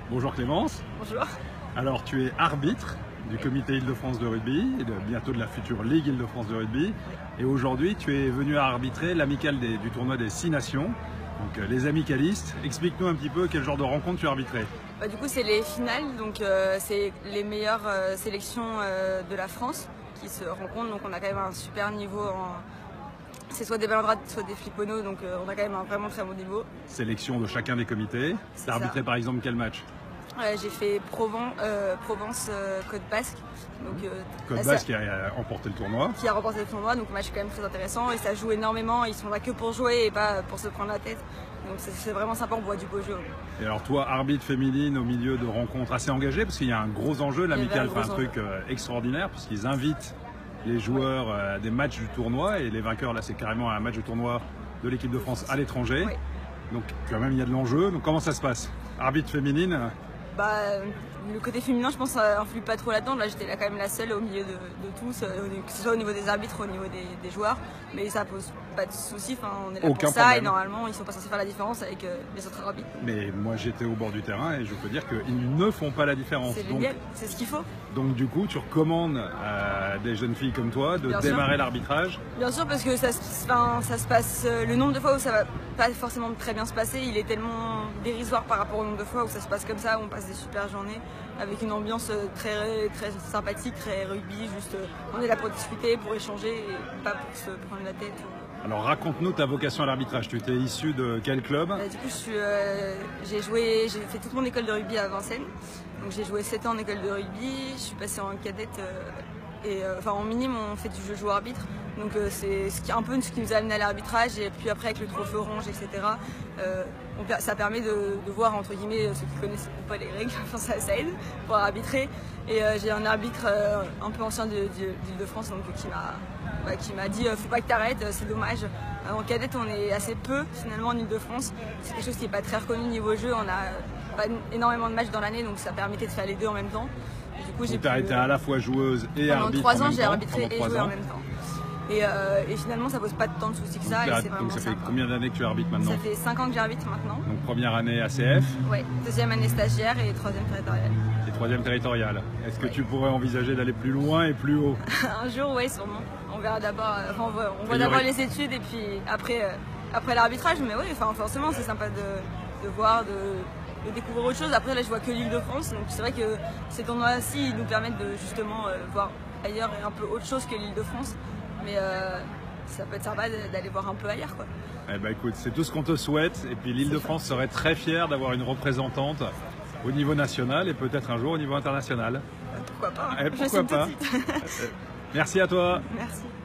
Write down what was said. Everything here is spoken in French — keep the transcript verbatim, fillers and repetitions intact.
Bonjour Clémence. Bonjour. Alors tu es arbitre du comité Île-de-France de rugby et de, bientôt de la future Ligue Île-de-France de rugby. Et aujourd'hui tu es venu à arbitrer l'amicale du tournoi des Six Nations. Donc euh, les amicalistes, explique-nous un petit peu quel genre de rencontre tu as arbitré. Bah, du coup c'est les finales, donc euh, c'est les meilleures euh, sélections euh, de la France qui se rencontrent. Donc on a quand même un super niveau en... C'est soit des balandrades, soit des flipponos, donc euh, on a quand même un vraiment très bon niveau. Sélection de chacun des comités. Tu as arbitré par exemple quel match? Ouais, j'ai fait Provence, euh, Provence euh, Côte Basque. Donc, euh, Côte Basque qui a remporté le tournoi. Qui a remporté le tournoi, donc le match est quand même très intéressant et ça joue énormément. Ils sont là que pour jouer et pas pour se prendre la tête. Donc c'est vraiment sympa, on voit du beau jeu. Et alors toi, arbitre féminine au milieu de rencontres assez engagées, parce qu'il y a un gros enjeu, l'amicale fait un truc euh, extraordinaire, puisqu'ils invitent les joueurs ouais. à des matchs du tournoi, et les vainqueurs, là c'est carrément un match du tournoi de l'équipe de France à l'étranger. Ouais. Donc quand même il y a de l'enjeu. Donc comment ça se passe? Arbitre féminine? Bah, le côté féminin, je pense, ça influe pas trop là-dedans. Là, j'étais là quand même la seule au milieu de, de tous, que ce soit au niveau des arbitres, au niveau des, des joueurs. Mais ça pose pas de soucis. Enfin, on est là Aucun pour ça problème. Et normalement, ils sont pas censés faire la différence avec euh, les autres arbitres. Mais moi, j'étais au bord du terrain et je peux dire qu'ils ne font pas la différence. C'est génial, c'est ce qu'il faut. Donc du coup, tu recommandes à des jeunes filles comme toi de Bien démarrer l'arbitrage? Bien sûr, parce que ça, enfin, ça se passe, le nombre de fois où ça va pas forcément très bien se passer, il est tellement dérisoire par rapport au nombre de fois où ça se passe comme ça, où on passe des super journées avec une ambiance très, très sympathique, très rugby, juste on est là pour discuter, pour échanger et pas pour se prendre la tête. Alors raconte-nous ta vocation à l'arbitrage, tu étais issu de quel club? euh, Du coup, j'ai euh, joué, j'ai fait toute mon école de rugby à Vincennes, donc j'ai joué sept ans en école de rugby, je suis passée en cadette euh, et euh, enfin en minime on fait du jeu joueur arbitre, donc euh, c'est ce qui, un peu ce qui nous a amené à l'arbitrage, et puis après avec le trophée orange, et cetera. Euh, on, ça permet de, de voir entre guillemets ceux qui connaissent pas les règles, enfin, ça, ça aide pour arbitrer. Et euh, j'ai un arbitre euh, un peu ancien de, de, d'Île-de-France, donc qui m'a bah, qui m'a dit euh, faut pas que t'arrêtes, c'est dommage. Euh, en cadette on est assez peu finalement en Île-de-France, c'est quelque chose qui est pas très reconnu niveau jeu, on a pas énormément de matchs dans l'année, donc ça permettait de faire les deux en même temps. Et du coup, j'ai tu as été à la fois joueuse et pendant arbitre trois en ans, même j'ai temps, arbitré et joué ans. en même temps. Et, euh, et finalement, ça pose pas tant de soucis que ça. Donc, et c'est donc ça sympa. fait combien d'années que tu arbitres maintenant? Ça fait cinq ans que j'arbitre maintenant. Donc première année A C F? Ouais, deuxième année stagiaire et troisième territoriale. Et troisième territoriale. Est-ce que ouais. tu pourrais envisager d'aller plus loin et plus haut? Un jour, oui, sûrement. On verra d'abord. Enfin, on voit, on voit d'abord les études et puis après, euh, après l'arbitrage. Mais oui, enfin, forcément, c'est sympa de, de voir, de, de découvrir autre chose. Après, là, je vois que l'Île-de-France. Donc c'est vrai que ces tournois-ci, ils nous permettent de justement euh, voir ailleurs et un peu autre chose que l'Île-de-France. Mais euh, ça peut être sympa d'aller voir un peu ailleurs, quoi. Eh ben, écoute, c'est tout ce qu'on te souhaite. Et puis l'Île-de-France serait très fière d'avoir une représentante au niveau national et peut-être un jour au niveau international. Pourquoi pas, hein. Eh, pourquoi pas. Merci à toi. Merci.